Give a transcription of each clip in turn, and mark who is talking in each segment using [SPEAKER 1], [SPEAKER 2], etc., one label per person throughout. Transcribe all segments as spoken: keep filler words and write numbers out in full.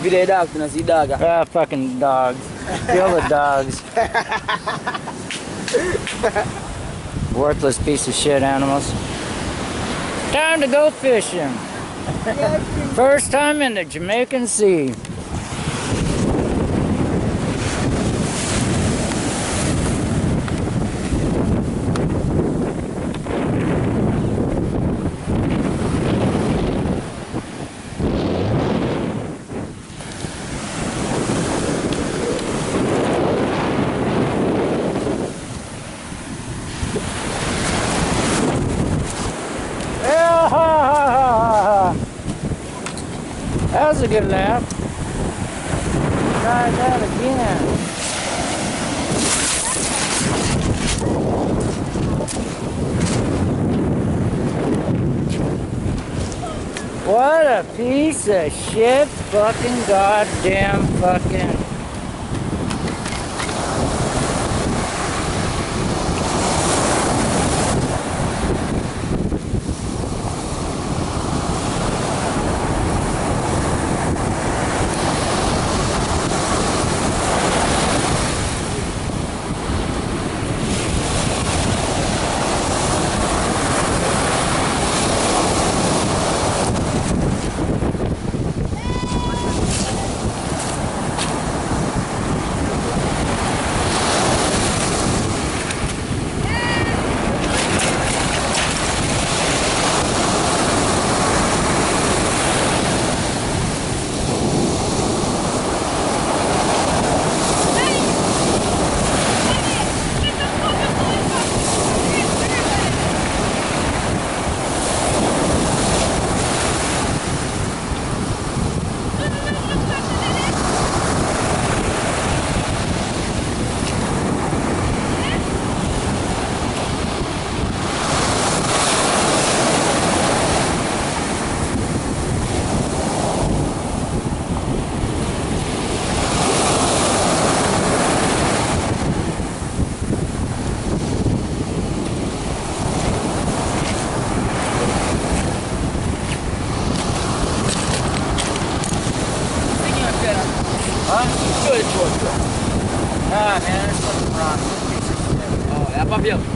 [SPEAKER 1] feed the dogs, you know, see dog.
[SPEAKER 2] Ah, fucking dogs. Kill the dogs. Worthless piece of shit animals. Time to go fishing. First time in the Jamaican Sea. That was a good laugh. Try that again. What a piece of shit fucking goddamn fucking.
[SPEAKER 1] Good, good, good. Ah, man, there's something wrong. Oh, yeah, up here.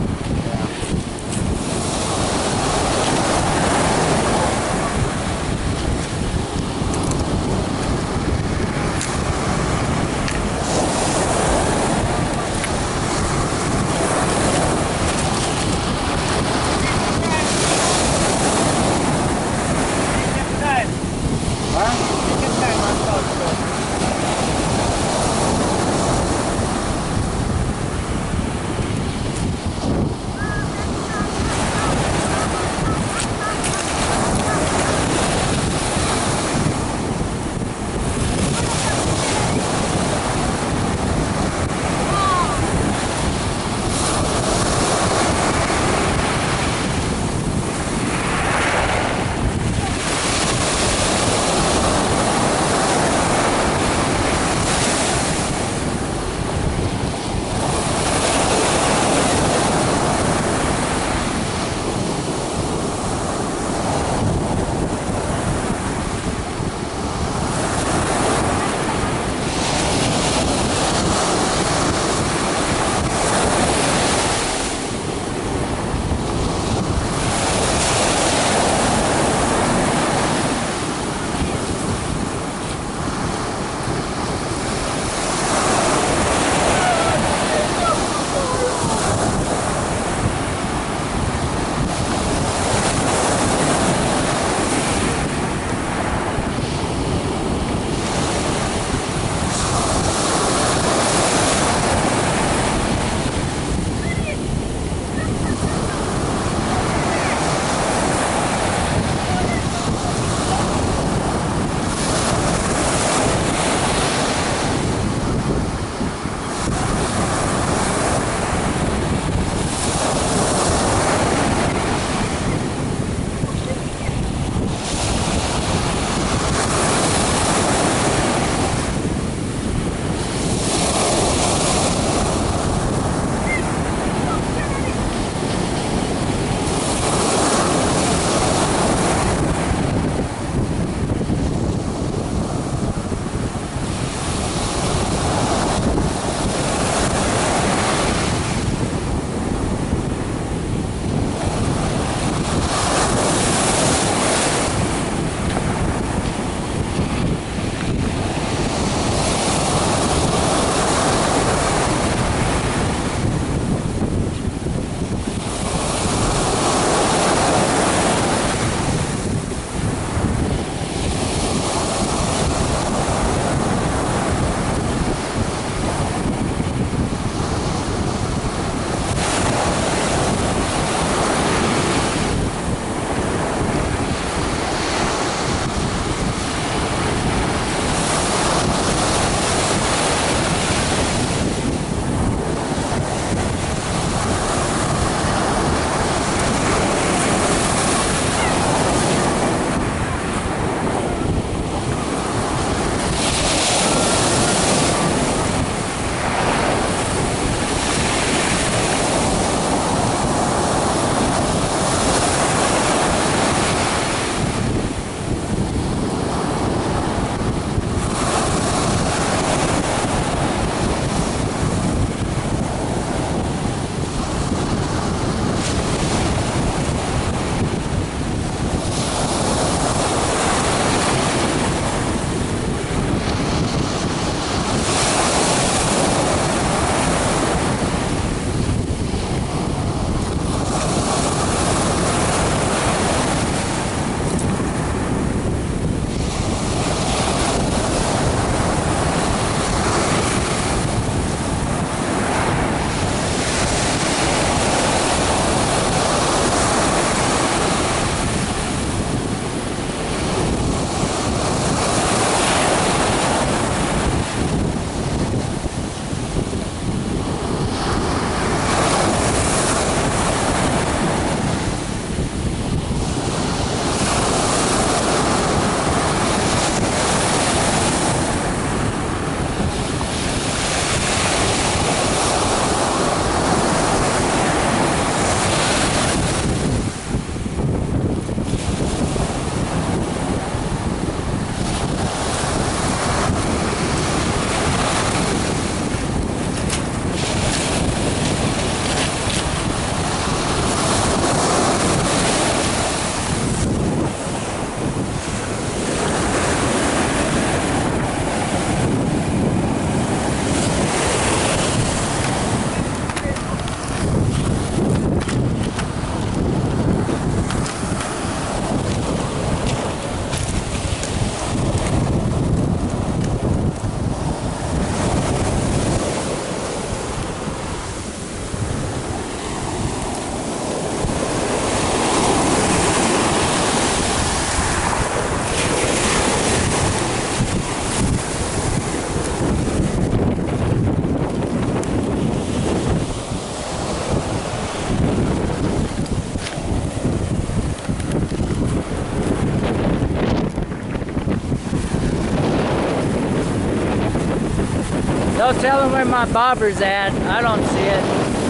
[SPEAKER 2] Don't tell them where my bobber's at. I don't see it.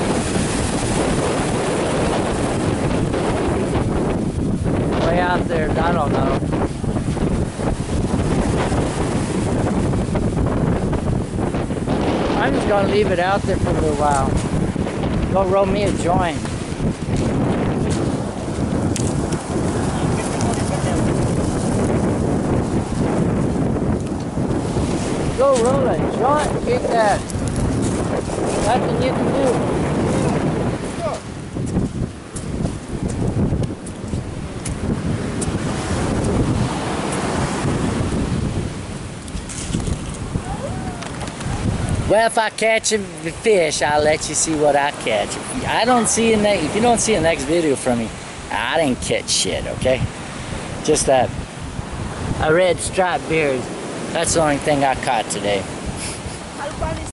[SPEAKER 2] Way out there, I don't know. I'm just gonna leave it out there for a little while. Go roll me a joint. Go roll a joint, get that. Nothing you can do. Well, if I catch a fish, I'll let you see what I catch. I don't see a ne- if you don't see a next video from me, I didn't catch shit, okay? Just that a red striped beard. That's the only thing I caught today.